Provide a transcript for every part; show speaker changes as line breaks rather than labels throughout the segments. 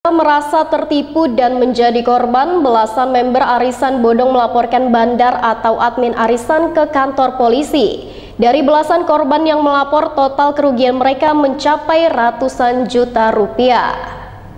Merasa tertipu dan menjadi korban, belasan member arisan bodong melaporkan bandar atau admin arisan ke kantor polisi. Dari belasan korban yang melapor, total kerugian mereka mencapai ratusan juta rupiah.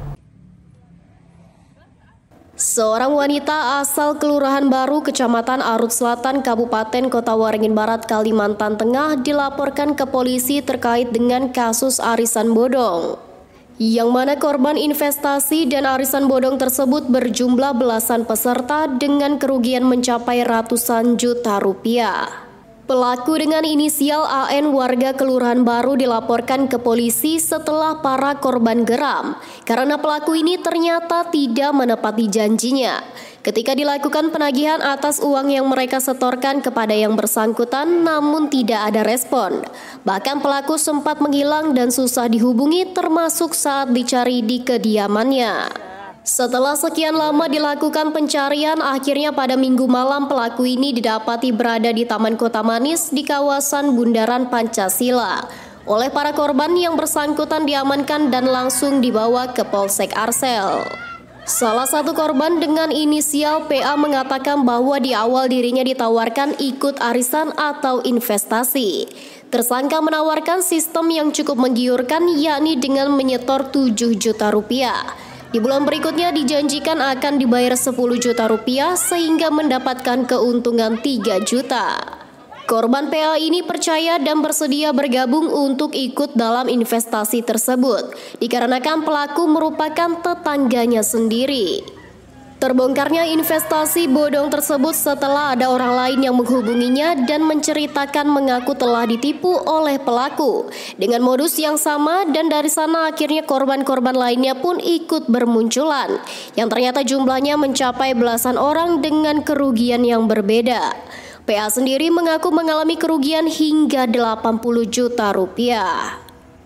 Seorang wanita asal Kelurahan Baru, Kecamatan Arut Selatan, Kabupaten Kota Waringin Barat, Kalimantan Tengah dilaporkan ke polisi terkait dengan kasus arisan bodong. Yang mana korban investasi dan arisan bodong tersebut berjumlah belasan peserta dengan kerugian mencapai ratusan juta rupiah. Pelaku dengan inisial AN warga Kelurahan Baru dilaporkan ke polisi setelah para korban geram karena pelaku ini ternyata tidak menepati janjinya. Ketika dilakukan penagihan atas uang yang mereka setorkan kepada yang bersangkutan, namun tidak ada respon. Bahkan pelaku sempat menghilang dan susah dihubungi, termasuk saat dicari di kediamannya. Setelah sekian lama dilakukan pencarian, akhirnya pada Minggu malam pelaku ini didapati berada di Taman Kota Manis di kawasan Bundaran Pancasila. Oleh para korban yang bersangkutan diamankan dan langsung dibawa ke Polsek Arsel. Salah satu korban dengan inisial PA mengatakan bahwa di awal dirinya ditawarkan ikut arisan atau investasi. Tersangka menawarkan sistem yang cukup menggiurkan, yakni dengan menyetor 7 juta rupiah. Di bulan berikutnya dijanjikan akan dibayar 10 juta rupiah sehingga mendapatkan keuntungan 3 juta. Korban PA ini percaya dan bersedia bergabung untuk ikut dalam investasi tersebut, dikarenakan pelaku merupakan tetangganya sendiri. Terbongkarnya investasi bodong tersebut setelah ada orang lain yang menghubunginya dan menceritakan mengaku telah ditipu oleh pelaku dengan modus yang sama, dan dari sana akhirnya korban-korban lainnya pun ikut bermunculan yang ternyata jumlahnya mencapai belasan orang dengan kerugian yang berbeda. PA sendiri mengaku mengalami kerugian hingga 80 juta rupiah.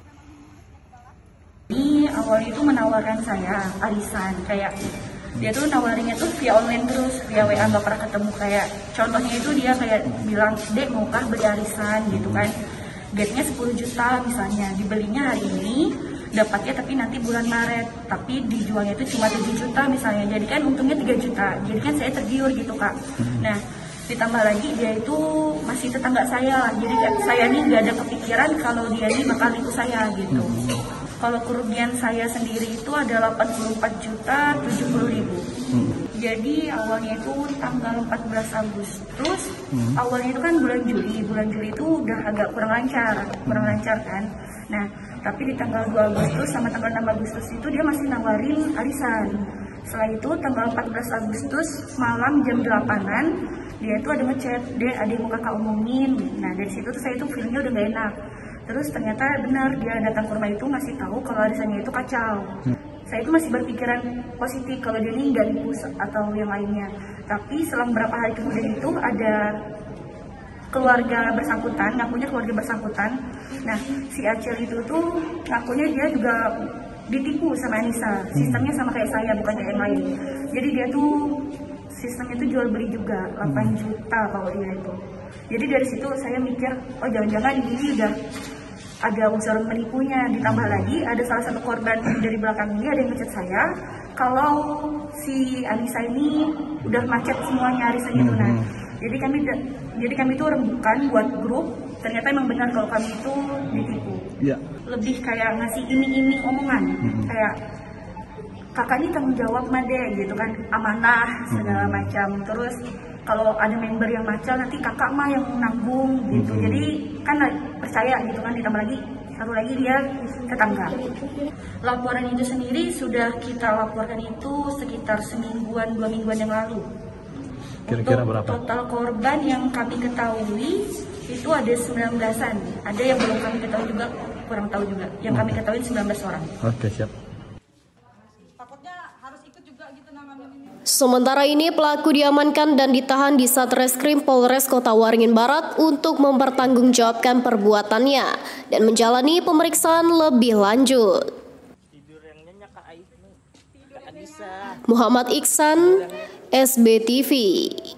Ini awalnya itu menawarkan saya arisan, kayak dia tuh nawarinnya tuh via online terus, via WA, nggak pernah ketemu. Kayak contohnya itu dia kayak bilang, "Dek, maukah beli arisan?" gitu kan. Getnya 10 juta misalnya, dibelinya hari ini, dapatnya tapi nanti bulan Maret, tapi dijualnya itu cuma 7 juta misalnya, jadi kan untungnya 3 juta. Jadi kan saya tergiur gitu, Kak. Nah, ditambah lagi dia itu masih tetangga saya, jadi saya nih nggak ada kepikiran kalau dia ini bakal nipu saya gitu. Kalau kerugian saya sendiri itu ada 84.070.000. Jadi awalnya itu tanggal 14 Agustus, awalnya itu kan bulan Juli itu udah agak kurang lancar kan. Nah, tapi di tanggal 2 Agustus sama tanggal 6 Agustus itu dia masih nawarin arisan. Setelah itu tanggal 14 Agustus malam jam 8-an dia itu ada ngechat, "Dek, ada yang mau kakak omongin." Nah, dari situ tuh saya tuh feelingnya udah gak enak. Terus ternyata benar, dia datang ke rumah itu ngasih tahu kalau arisannya itu kacau. Saya itu masih berpikiran positif kalau dia ini nggak nipu atau yang lainnya. Tapi selang beberapa hari kemudian itu ada keluarga bersangkutan, ngakunya keluarga bersangkutan. Nah, si Acel itu tuh ngakunya dia juga ditipu sama Anissa. Sistemnya sama kayak saya, bukan kayak yang lain. Jadi dia tuh sistemnya itu jual beli juga, 8 juta kalau dia itu. Jadi dari situ saya mikir, oh jangan-jangan ini udah ada unsur menipunya. Ditambah lagi ada salah satu korban dari belakang ini ada yang ngechat saya kalau si Anissa ini udah macet semuanya arisannya itu. Nah, jadi kami itu rembukan buat grup. Ternyata emang benar kalau kami itu ditipu. Ya. Lebih kayak ngasih iming-iming omongan, kayak kakak ini tanggung jawab Made gitu kan, amanah segala macam. Terus kalau ada member yang macam nanti kakak mah yang nanggung gitu. Jadi kan percaya gitu kan, ditambah lagi satu lagi dia tetangga. Laporan itu sendiri sudah kita laporkan itu sekitar semingguan, 2 mingguan yang lalu. Kira-kira berapa? Total korban yang kami ketahui itu ada 19-an. Ada yang belum kami ketahui juga, kurang tahu juga. Yang kami ketahui 19 orang. Oke, siap.
Sementara ini pelaku diamankan dan ditahan di Satreskrim Polres Kota Waringin Barat untuk mempertanggungjawabkan perbuatannya dan menjalani pemeriksaan lebih lanjut. Muhammad Iksan, SBTV.